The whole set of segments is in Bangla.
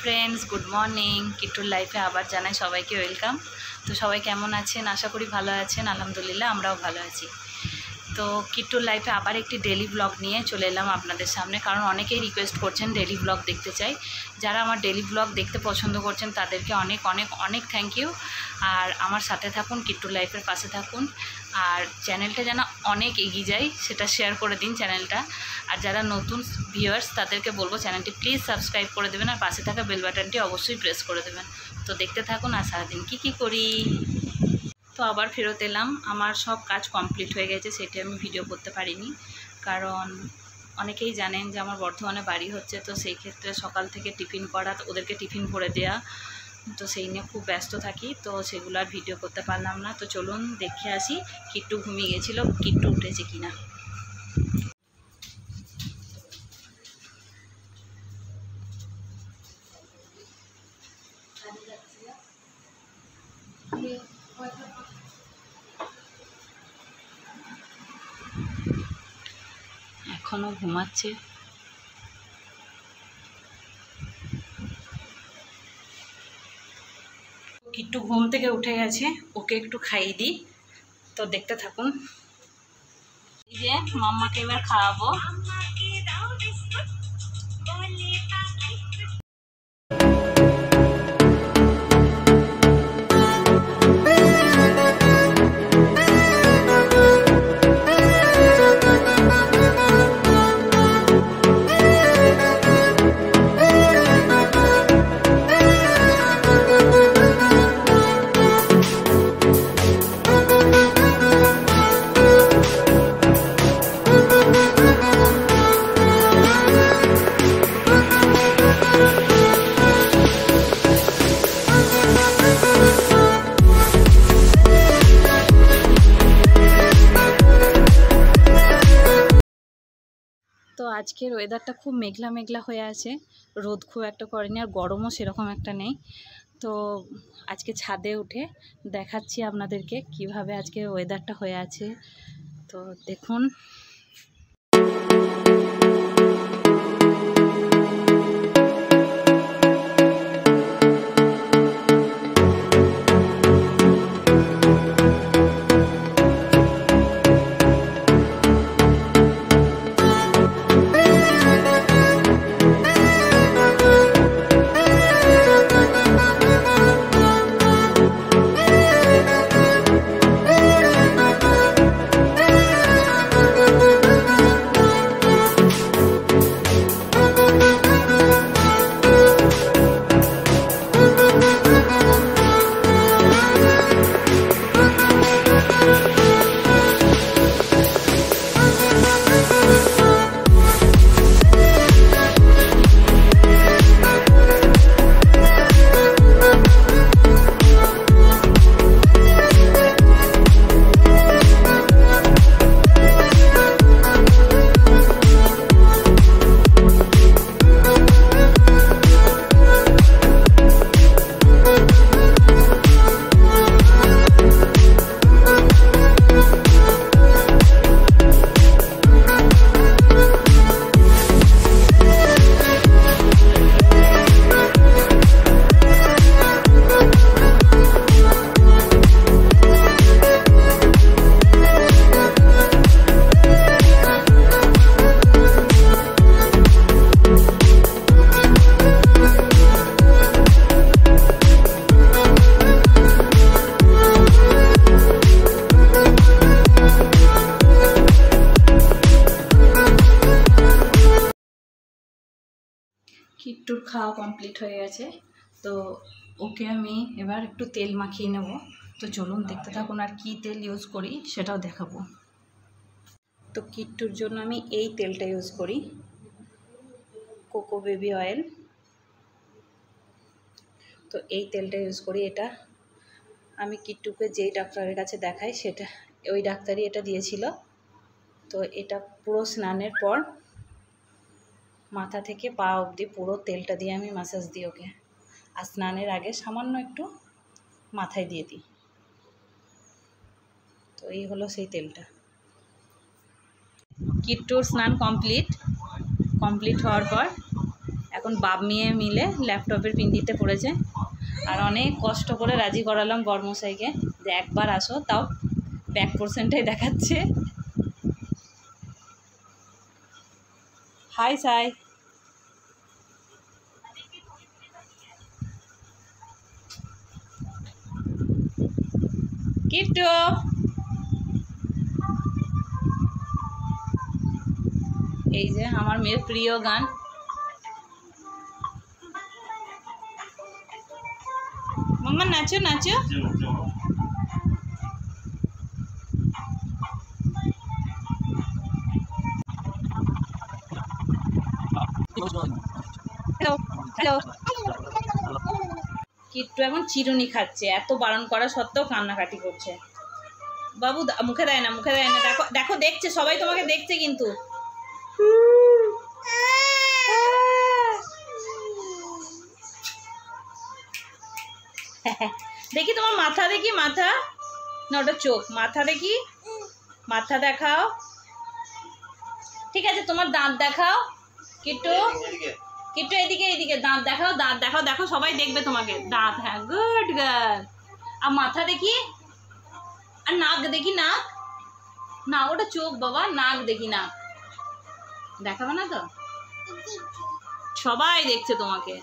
फ्रेंड्स गुड मर्निंग किट्टुर लाइफे आबार जानाई सबाइके वेलकाम। तो सबाई केमन आछेन? आशा करी भालो आछेन। आलहामदुलिल्लाह आमराओ भालो आछि। तो किट्टुर लाइफे आबार एकटी डेली ब्लग निये चले एलाम आपनादेर सामने, कारण अनेकेई रिक्वेस्ट करछेन डेली ब्लग देखते चाइ। जारा आमार डेली ब्लग देखते पछंद करछेन तादेरके अनेक अनेक अनेक थैंक यू। और आमार साथे थाकुन, किट्टुर लाइफेर पाशे थाकुन, और चैनलटा जेन अनेक एगिये जाय सेटा शेयर करे दिन चैनलटा। और जारा नतून ভিউয়ার্স तादेरके बोलबो चैनलटी प्लिज सबस्क्राइब करे देবেন और पाशे थाका बेल बाटनटी अवश्यई प्रेस करे देবেন। तो देखते थाकुन और सारादिन की करी। तो आबार फेरत एलाम, आमार सब काज कमप्लीट हो गेछे, सेटी आमि भिडियो करते पारिनी कारण अनेकेई जानेन जे आमार बर्धमाने बाड़ी होच्छे। तो सेई क्षेत्रे सकाल थेके टिफिन करा, ओदेरके टिफिन करे देया, तो सेई निये खूब व्यस्त थाकी। तो सेगुलो आर भिडियो करते पारलाम ना। तो चलुन देखे आसि किट्टु घुमिये गेछिलो, किट्टु उठेছে किना। এখনো ঘুমাচ্ছে। কিট্টু ঘুম থেকে উঠে গেছে, ওকে একটু খাইয়ে দিই। তো দেখতে থাকুন। এই যে মাম্মাকে এবার খাওয়াবো। তো আজকের ওয়েদারটা খুব মেঘলা মেঘলা হয়ে আছে, রোদ খুব একটা করেনি আর গরমও সেরকম একটা নেই। তো আজকে ছাদে উঠে দেখাচ্ছি আপনাদেরকে কিভাবে আজকে ওয়েদারটা হয়ে আছে। তো দেখুন। কিট্টুর খাওয়া কমপ্লিট হয়ে গেছে। তো ওকে আমি এবার একটু তেল মাখিয়ে নেব। তো চলুন দেখতে থাকুন আর কি তেল ইউজ করি সেটাও দেখাবো। তো কিট্টুর জন্য আমি এই তেলটা ইউজ করি, কোকো বেবি অয়েল। তো এই তেলটা ইউজ করি। এটা আমি কিট্টুকে যেই ডাক্তারের কাছে দেখাই সেটা ওই ডাক্তারই এটা দিয়েছিল। তো এটা পুরো স্নানের পর মাথা থেকে পা অবধি পুরো তেলটা দিয়ে আমি ম্যাসাজ দিই ওকে। আর স্নানের আগে সামান্য একটু মাথায় দিয়ে দিই। তো এই হলো সেই তেলটা। কিট্টুর স্নান কমপ্লিট হওয়ার পর এখন বাপ মেয়ে মিলে ল্যাপটপের পিন্ডিতে পড়েছে। আর অনেক কষ্ট করে রাজি করালাম বরমশাইকে যে একবার আসো, তাও ব্যাক পোর্শনটাই দেখাচ্ছে। হাই সাই, কিট্টু এই যে আমার মেয়ের প্রিয় গান। মাম্মা নাচো নাচো। Hello hello. কিট্টু এখন চিরুনি খাচ্ছে, এত বারণ করা সত্ত্বেও কান্নাকাটি করছে। বাবু মুখে দেয় না, মুখে দেয় না। দেখো দেখো, দেখছে সবাই, তোমাকে দেখছে কিন্তু। দেখি তোমার মাথা, দেখি মাথা, না ওটা চোখ, মাথা দেখি, মাথা দেখাও। ঠিক আছে, তোমার দাঁত দেখাও কিট্টু, কিট্টু এদিকে এদিকে দাঁত দেখাও, দাঁত দেখাও, দেখো সবাই দেখবে তোমাকে। দাঁত, হ্যাঁ গুড গার্ল। আর মাথা দেখি, আর নাক দেখি, নাক, না ওটা চোখ বাবা, নাক দেখি, নাক দেখাবে না তো, সবাই দেখছে তোমাকে।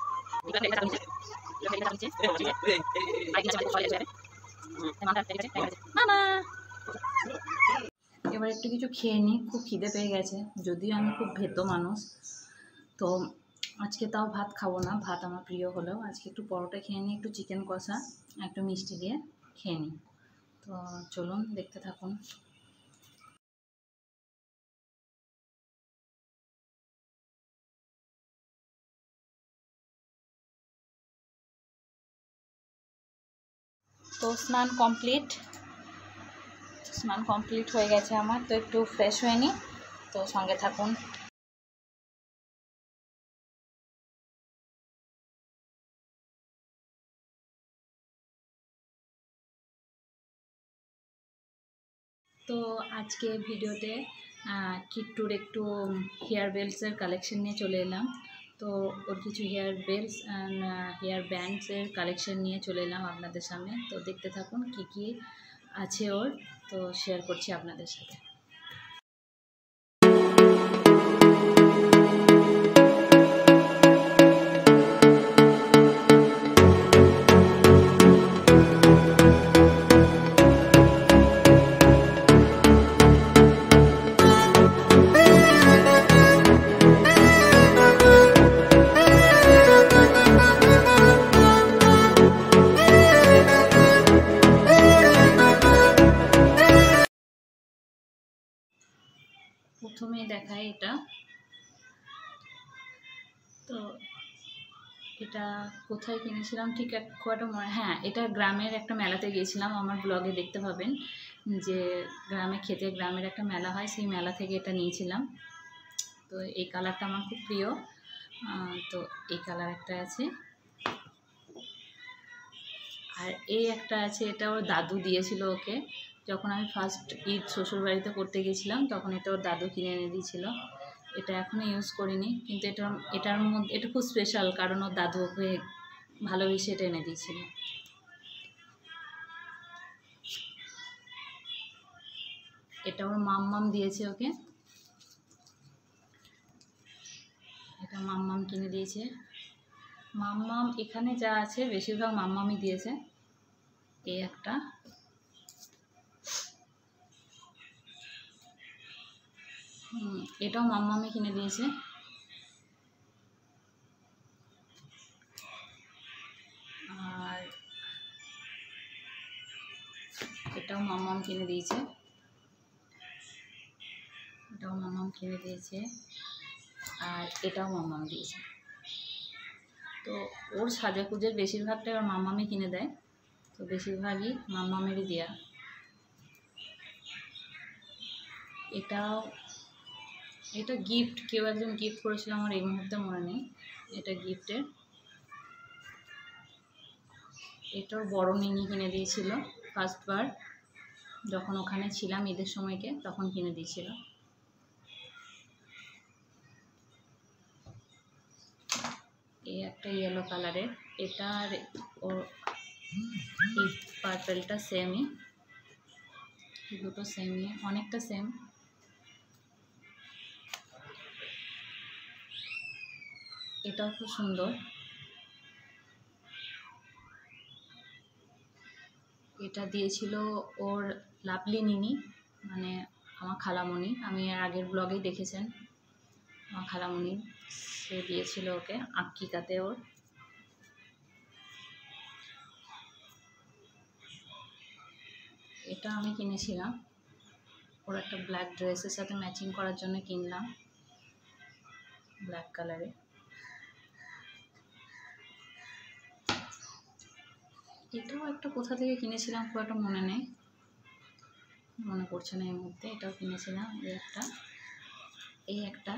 এবার একটু কিছু খেয়ে নিই, খুব খিদে পেয়ে গেছে, যদিও আমি খুব ভেতো মানুষ। তো আজকে তাও ভাত খাবো না, ভাত আমার প্রিয় হলেও আজকে একটু পরোটা খেয়ে নিই, একটু চিকেন কষা, একটু মিষ্টি দিয়ে খেয়ে নিই। তো চলুন দেখতে থাকুন। তো স্নান কমপ্লিট হয়ে গেছে আমার। তো একটু ফ্রেশ হয়ে নিই, তো সঙ্গে থাকুন। তো আজকে ভিডিওতে কিট্টুর একটু হেয়ার বেল্টসের কালেকশন নিয়ে চলে এলাম। তো ওর কিছু হেয়ার বেল্টস অ্যান্ড হেয়ার ব্যান্ডসের কালেকশন নিয়ে চলে এলাম আপনাদের সামনে। তো দেখতে থাকুন কি কি আছে ওর, তো শেয়ার করছি আপনাদের সাথে। প্রথমে দেখায় এটা, তো এটা কোথায় কিনেছিলাম ঠিক খুব একটা মনে, হ্যাঁ এটা গ্রামের একটা মেলাতে গিয়েছিলাম, আমার ব্লগে দেখতে পাবেন যে গ্রামে ক্ষেতে গ্রামের একটা মেলা হয়, সেই মেলা থেকে এটা নিয়েছিলাম। তো এই কালারটা আমার খুব প্রিয়। তো এই কালার একটা আছে, আর এই একটা আছে, এটা ওর দাদু দিয়েছিল ওকে, যখন আমি ফার্স্ট ঈদ শ্বশুরবাড়িতে করতে গেছিলাম তখন এটা ওর দাদু কিনে এনে দিয়েছিল। এটা এখনও ইউজ করিনি, কিন্তু এটার মধ্যে এটা খুব স্পেশাল, কারণ ওর দাদু ওকে ভালোবেসে এটা এনে দিয়েছিল। এটা ওর মাম্মাম দিয়েছে ওকে, এটা মাম্মাম কিনে দিয়েছে। মাম্মাম এখানে যা আছে বেশিরভাগ মাম্মামই দিয়েছে। এই একটা, এটাও মাম্মামি কিনে দিয়েছে। আর এটাও মাম্মাম কিনে দিয়েছে, এটাও মাম্মাম কিনে দিয়েছে, আর এটাও মাম্মাম দিয়েছে। তো ওর সাজাকুজের বেশিরভাগটাই ওর মাম্মামি কিনে দেয়, তো বেশিরভাগই মাম্মামেরই দেয়া। এটা গিফট, কেউ একজন গিফট করেছিল, আমার এই মুহূর্তে মনে নেই এটা গিফটের। এটাও বড় নিনি কিনে দিয়েছিল ফার্স্টবার, যখন ওখানে ছিলাম ঈদের সময়কে তখন কিনে দিয়েছিল। এই একটা ইয়েলো কালারের, এটা আর ও এই পার্পেলটা সেমই, দুটো সেমই, অনেকটা সেম। এটাও খুব সুন্দর। এটা দিয়েছিল ওর লাভলি নিনি, মানে আমার খালামণি, আমি এর আগের ব্লগেই দেখেছেন আমার খালামণি, সে দিয়েছিল ওকে আঁকিকাতে ওর। এটা আমি কিনেছিলাম ওর একটা ব্ল্যাক ড্রেসের সাথে ম্যাচিং করার জন্য কিনলাম, ব্ল্যাক কালারে। এটাও একটা কোথা থেকে কিনেছিলাম খুব একটা মনে নেই, মনে পড়ছে না এই মুহূর্তে। এটাও কিনেছিলাম, এই একটা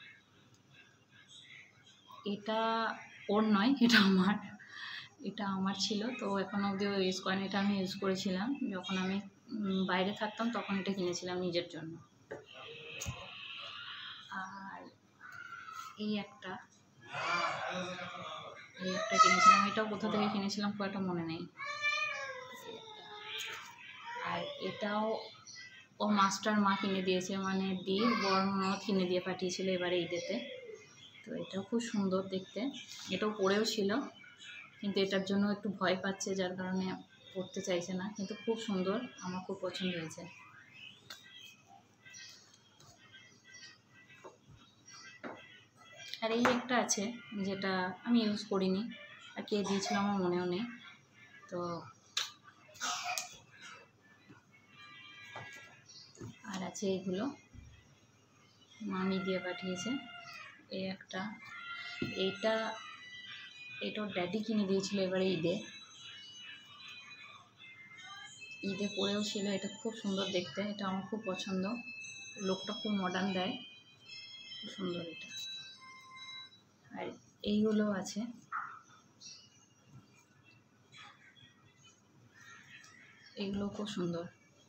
এটা ওর নয়, এটা আমার ছিল, তো এখনো অবধিও ইউজ করেন। এটা আমি ইউজ করেছিলাম যখন আমি বাইরে থাকতাম, তখন এটা কিনেছিলাম নিজের জন্য। আর এই একটা কিনেছিলাম, এটাও কোথা থেকে কিনেছিলাম খুব একটা মনে নেই। আর এটাও ও মাস্টার মা কিনে দিয়েছে, মানে বর ননদ কিনে দিয়ে পাঠিয়েছিল এবারে ঈদেতে। তো এটাও খুব সুন্দর দেখতে, এটাও পরেও ছিল, কিন্তু এটার জন্য একটু ভয় পাচ্ছে, যার কারণে পরতে চাইছে না, কিন্তু খুব সুন্দর, আমার খুব পছন্দ হয়েছে। আর এই একটা আছে যেটা আমি ইউজ করিনি, আর কে দিয়েছিল আমার মনেও নেই। তো আর আছে এইগুলো মামি দিয়ে পাঠিয়েছে। এই একটা, এটা ওর ড্যাডি কিনে দিয়েছিল এবারে ঈদে পরেও ছিল। এটা খুব সুন্দর দেখতে, এটা আমার খুব পছন্দ, লুকটা খুব মডার্ন দেয়, খুব সুন্দর এটা। আর এইগুলো আছে, এইগুলো খুব সুন্দর।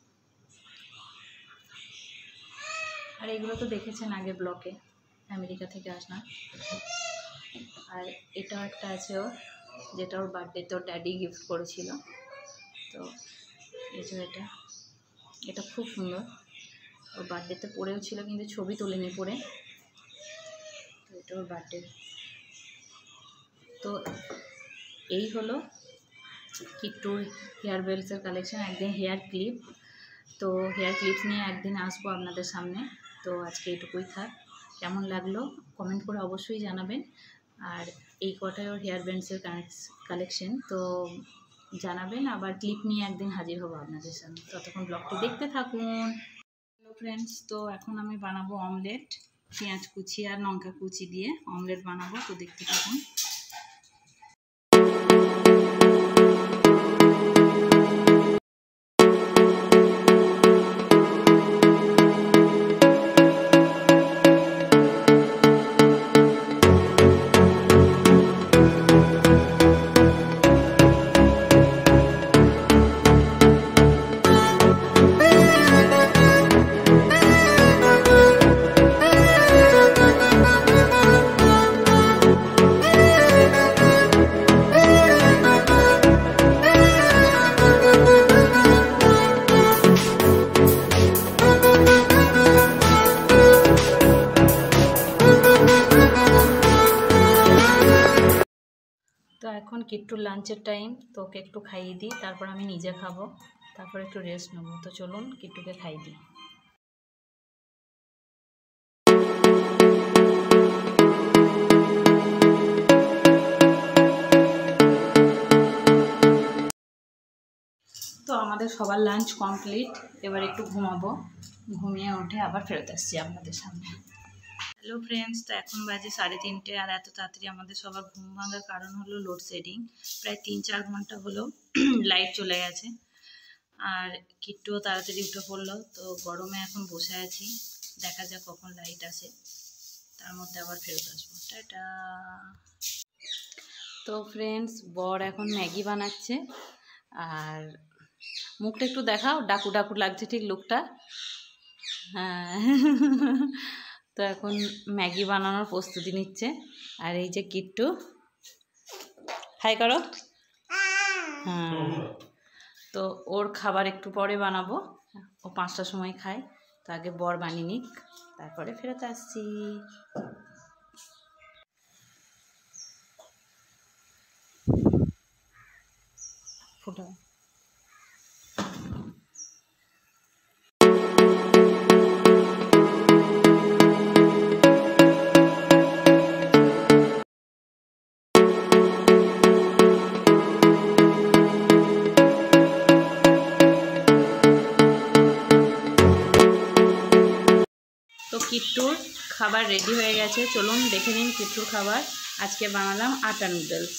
আর এগুলো তো দেখেছেন আগে ব্লকে, আমেরিকা থেকে আসা। আর এটাও একটা আছে ওর, যেটা ওর বার্থডেতে ওর ড্যাডি গিফট করেছিল। তো এই যে এটা খুব সুন্দর, ওর বার্থডেতে পরেও ছিল, কিন্তু ছবি তোলেনি পরে। তো এটা ওর বার্থডে। তো এই হলো কিট্টুর হেয়ার বেলসের কালেকশন। একদিন হেয়ার ক্লিপ, তো হেয়ার ক্লিপস নিয়ে একদিন আসবো আপনাদের সামনে। তো আজকে এটুকুই থাক, কেমন লাগলো কমেন্ট করে অবশ্যই জানাবেন। আর এই কটাই ওর হেয়ার ব্যান্ডসের কালেকশন, তো জানাবেন। আবার ক্লিপ নিয়ে একদিন হাজির হবো আপনাদের সামনে, ততক্ষণ ব্লগটি দেখতে থাকুন। হ্যালো ফ্রেন্ডস, তো এখন আমি বানাবো অমলেট, পেঁয়াজ কুচি আর লঙ্কা কুচি দিয়ে অমলেট বানাবো, তো দেখতে থাকুন। তো এখন কিট্টুর লাঞ্চের টাইম, তো ওকে একটু খাইয়ে দিই, তারপর আমি নিজে খাবো, তারপর একটু রেস্ট নেবো। তো চলুন কিট্টুকে খাইয়ে দিই। তো আমাদের সবার লাঞ্চ কমপ্লিট, এবার একটু ঘুমাবো, ঘুমিয়ে উঠে আবার ফেরত আসছি আপনাদের সামনে। হ্যালো ফ্রেন্ডস, তো এখন বাজে 3:30, আর এত তাড়াতাড়ি আমাদের সবার ঘুম ভাঙার কারণ হলো লোডশেডিং। প্রায় 3-4 ঘন্টা হলো লাইট চলে গেছে, আর কিট্টুও তাড়াতাড়ি উঠে পড়লো। তো গরমে এখন বসে আছি, দেখা যাক কখন লাইট আসে, তার মধ্যে আবার ফেরত আসবো। টাটা। তো ফ্রেন্ডস, বর এখন ম্যাগি বানাচ্ছে, আর মুখটা একটু দেখাও, ডাকু ডাকু লাগছে ঠিক লুকটা। হ্যাঁ, তো এখন ম্যাগি বানানোর প্রস্তুতি নিচ্ছে। আর এই যে কিট্টু, হাই করো। হ্যাঁ, তো ওর খাবার একটু পরে বানাবো, ও 5টার সময় খায়, তো আগে বর বানিয়ে নিক, তারপরে ফেরত আসছি। ফুটো তো কিট্টুর খাবার রেডি হয়ে গেছে, চলুন দেখে নিন কিট্টুর খাবার। আজকে বানালাম আটা নুডলস।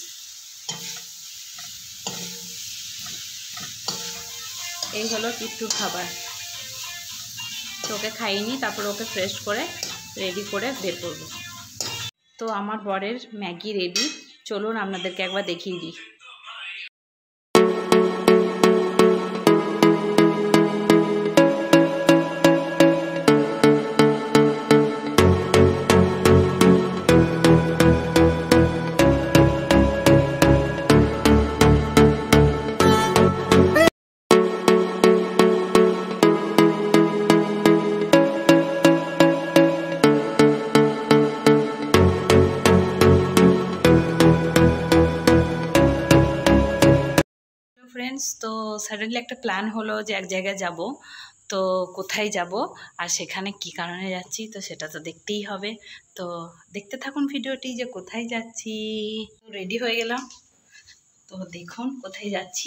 এই হলো কিট্টুর খাবার। তো ওকে খাইনি, তারপর ওকে ফ্রেশ করে রেডি করে বের করবো। তো আমার বরের ম্যাগি রেডি, চলুন আপনাদেরকে একবার দেখিয়ে দিই। ফ্রেন্ডস, তো সাডেনলি একটা প্ল্যান হলো যে এক জায়গায় যাব, তো কোথায় যাব আর সেখানে কি কারণে যাচ্ছি তো সেটা তো দেখতেই হবে। তো দেখতে থাকুন ভিডিওটি যে কোথায় যাচ্ছি। রেডি হয়ে গেলাম, তো দেখুন কোথায় যাচ্ছি।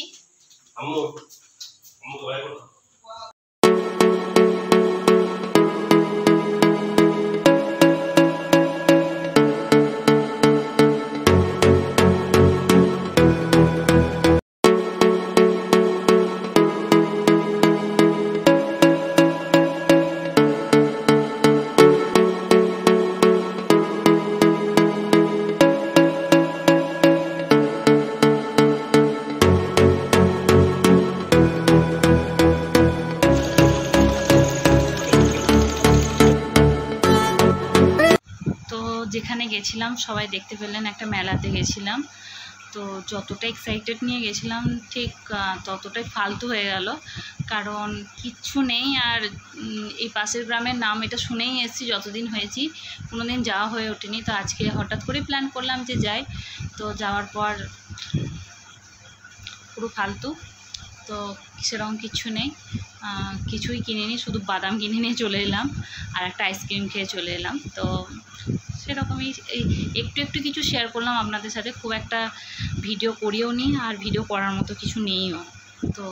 তো যেখানে গেছিলাম সবাই দেখতে পেলেন, একটা মেলাতে গেছিলাম। তো যতটা এক্সাইটেড নিয়ে গেছিলাম ঠিক ততটাই ফালতু হয়ে গেল, কারণ কিচ্ছু নেই। আর এই পাশের গ্রামের নাম এটা শুনেই এসেছি, যতদিন হয়েছি কোনোদিন যাওয়া হয়ে ওঠেনি। তো আজকে হঠাৎ করে প্ল্যান করলাম যে যাই, তো যাওয়ার পর পুরো ফালতু। তো সেরকম কিছু নেই, কিছুই কিনিনি, শুধু বাদাম কিনে নিয়ে চলে এলাম আর একটা আইসক্রিম খেয়ে চলে এলাম। তো সেরকমই এই একটু একটু কিছু শেয়ার করলাম আপনাদের সাথে, খুব একটা ভিডিও করিও নি আর ভিডিও করার মতো কিছু নেইও। তো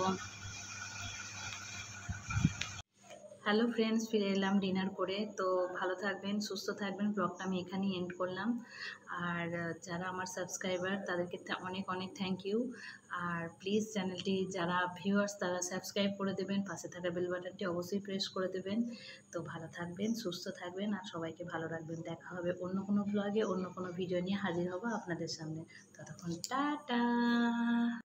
হ্যালো ফ্রেন্ডস, ফিরে এলাম ডিনার করে। তো ভালো থাকবেন, সুস্থ থাকবেন, ব্লগটা আমি এখানেই এন্ড করলাম। আর যারা আমার সাবস্ক্রাইবার তাদেরকে অনেক অনেক থ্যাংক ইউ। আর প্লিজ চ্যানেলটি যারা ভিউয়ার্স তারা সাবস্ক্রাইব করে দেবেন, পাশে থাকা বেল বাটনটি অবশ্যই প্রেস করে দেবেন। তো ভালো থাকবেন, সুস্থ থাকবেন আর সবাইকে ভালো রাখবেন। দেখা হবে অন্য কোনো ব্লগে, অন্য কোনো ভিডিও নিয়ে হাজির হব আপনাদের সামনে। ততক্ষণ টাটা।